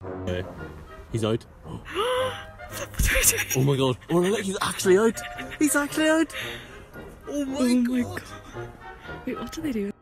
Okay. He's out. Oh my god. Oh look, he's actually out. He's actually out. Oh my god. Wait, what do they do?